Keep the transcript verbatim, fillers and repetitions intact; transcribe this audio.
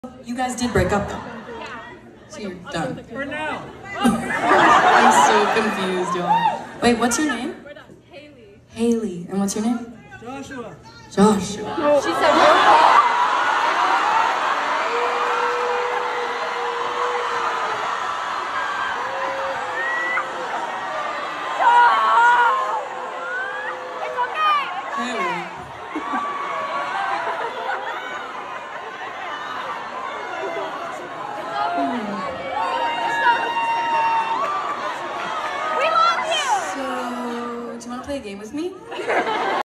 You guys did break up though. So you're done. For now. I'm so confused, y'all. Wait, what's your name? We're done. Haley. Haley. And what's your name? Joshua. Joshua. She said real